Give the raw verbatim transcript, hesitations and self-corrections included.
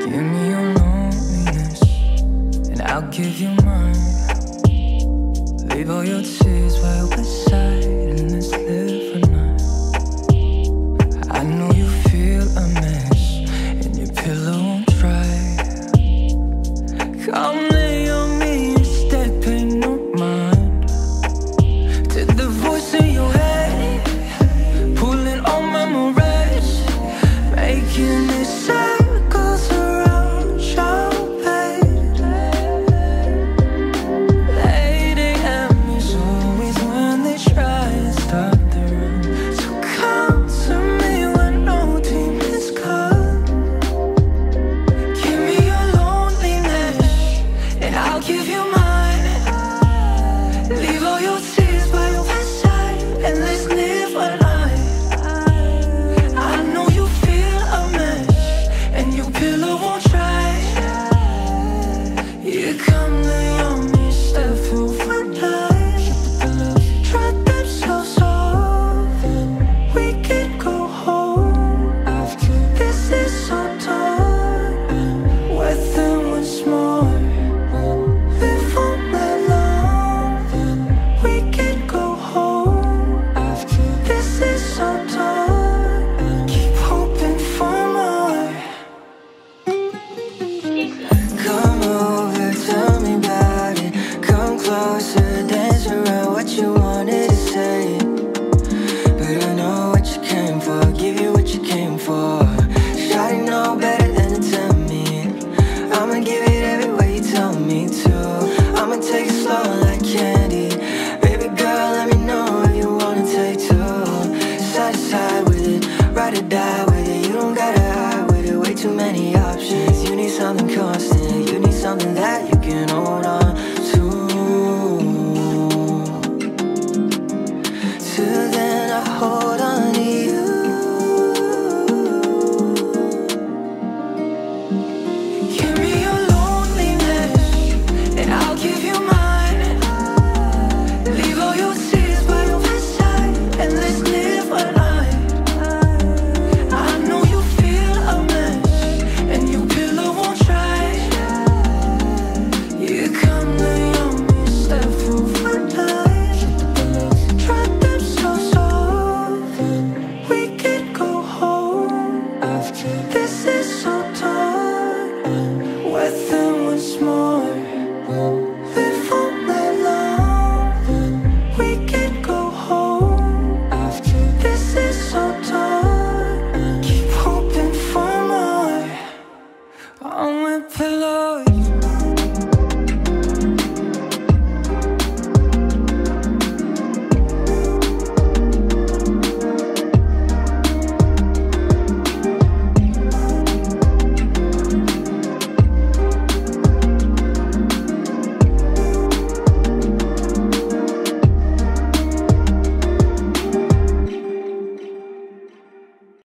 Give me your loneliness, and I'll give you mine. Leave all your tears by your bedside, and let's live for night. I know you feel a mess, and your pillow won't dry. Come lay on me instead, pay no mind to the voice in your head, pulling on memories, making it circles around your bed. eight a m is always when they try and stop the run. So come to me when no team is caught. Give me your loneliness, and I'll give you mine. Leave all your tears by your bedside, and let's live a night. I know you feel a mess, and your pillow won't try. You come lay on me, step over night. Try them so soft, we can go home after this is all done. With them once more, live all night long. We can go home after this is all done. Keep hoping for more. Come over, tell me about it. Come closer, dance around what you wanted to say. But I know what you came for, give you what you came for. Shawty know better than to tell me. I'ma give it every way you tell me to. I'ma take it slow like candy. Baby girl, let me know if you wanna take two. Side to side with it, ride or die with it. You don't gotta hide with it, way too many options. You need something constant, you need something that you can hold on